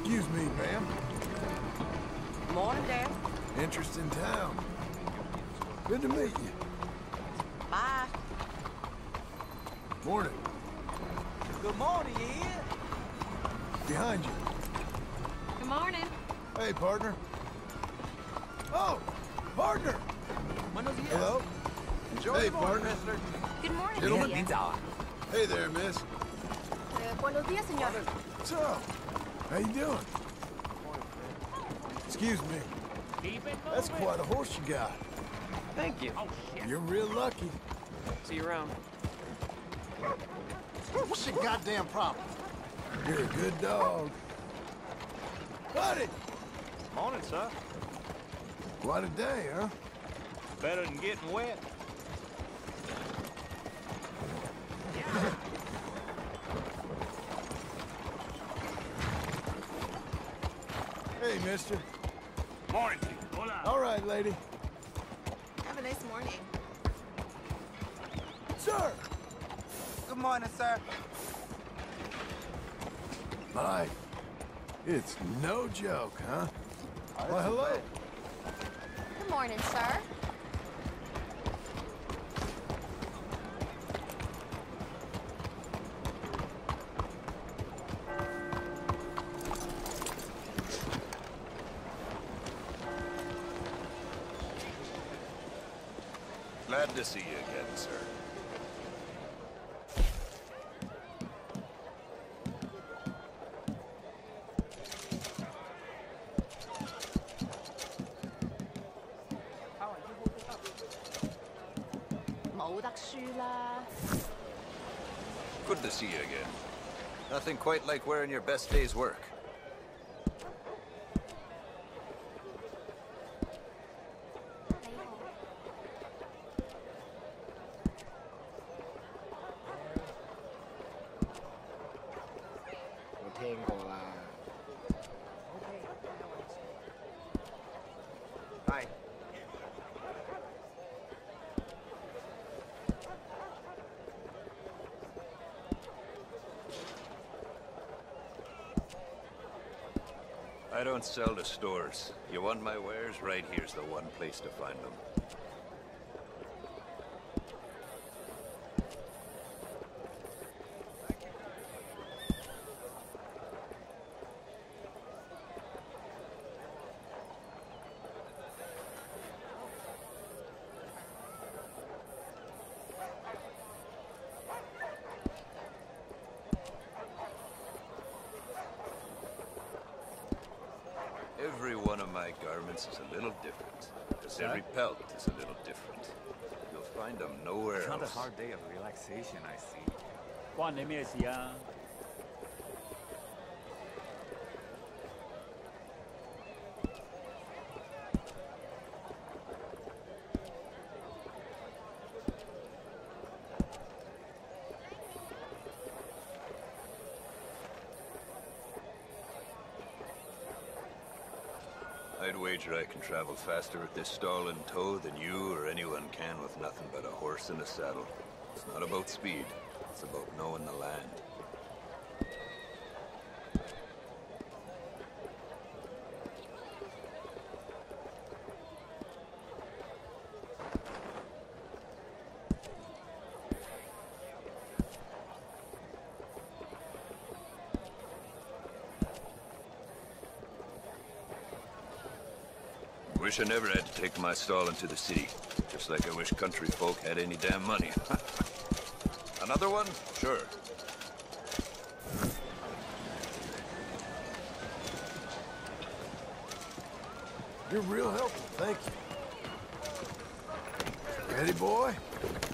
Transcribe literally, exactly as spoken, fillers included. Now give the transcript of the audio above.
Excuse me, ma'am. Morning, Dad. Interesting town. Good to meet you. Bye. Morning. Good morning, Ian. Behind you. Good morning. Hey, partner. Oh, partner. Buenos dias. Hello. Enjoy Hey, the morning, partner. mister. Good morning. Gentlemen. Ian. Hey there, miss. Eh, buenos días, señor. What's up? How you doing? Excuse me. That's quite a horse you got. Thank you. You're real lucky. See you around. What's your goddamn problem? You're a good dog. Buddy! Morning, sir. Quite a day, huh? Better than getting wet. Hey, mister. Morning. Hola. All right, lady. Have a nice morning. Sir! Good morning, sir. Life. It's no joke, huh? Why, hello. Good morning, sir. Glad to see you again, sir. Good to see you again. Nothing quite like wearing your best day's work. Hi. I don't sell to stores. You want my wares? Right here's the one place to find them. Every one of my garments is a little different, because every pelt is a little different. You'll find them nowhere It's not a else. hard day of relaxation, I see. 關你咩事啊？ I'd wager I can travel faster with this stall in tow than you or anyone can with nothing but a horse and a saddle. It's not about speed, it's about knowing the land. Wish I never had to take my stall into the city. Just like I wish country folk had any damn money. Another one? Sure. You're real helpful, thank you. Ready, boy?